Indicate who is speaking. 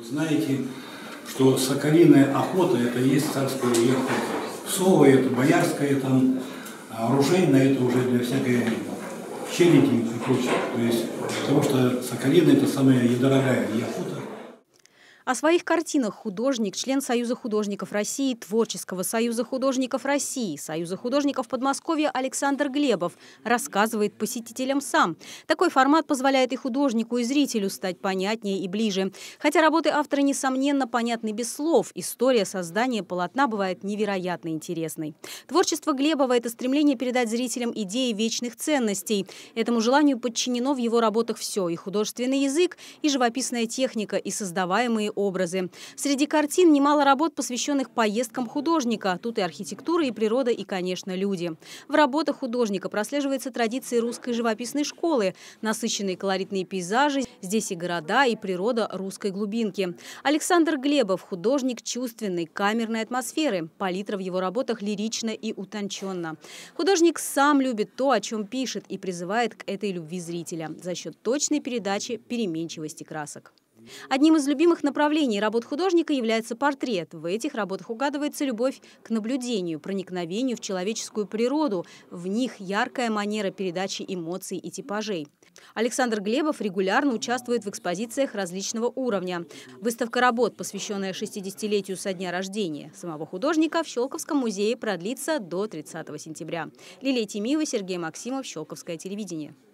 Speaker 1: Знаете, что соколиная охота – это и есть царская охота. Совы – это боярская, там, а оружейная – это уже для всякой челяди и прочее. То есть, потому что соколиная – это самая недорогая и охота.
Speaker 2: О своих картинах художник, член Союза художников России, Творческого союза художников России, Союза художников Подмосковья Александр Глебов рассказывает посетителям сам. Такой формат позволяет и художнику, и зрителю стать понятнее и ближе. Хотя работы автора, несомненно, понятны без слов, история создания полотна бывает невероятно интересной. Творчество Глебова – это стремление передать зрителям идеи вечных ценностей. Этому желанию подчинено в его работах все – и художественный язык, и живописная техника, и создаваемые образы. Среди картин немало работ, посвященных поездкам художника. Тут и архитектура, и природа, и, конечно, люди. В работах художника прослеживается традиции русской живописной школы. Насыщенные колоритные пейзажи, здесь и города, и природа русской глубинки. Александр Глебов – художник чувственной, камерной атмосферы. Палитра в его работах лирична и утонченна. Художник сам любит то, о чем пишет, и призывает к этой любви зрителя за счет точной передачи переменчивости красок. Одним из любимых направлений работ художника является портрет. В этих работах угадывается любовь к наблюдению, проникновению в человеческую природу. В них яркая манера передачи эмоций и типажей. Александр Глебов регулярно участвует в экспозициях различного уровня. Выставка работ, посвященная 60-летию со дня рождения самого художника, в Щелковском музее продлится до 30 сентября. Лилия Тимиева, Сергей Максимов, Щелковское телевидение.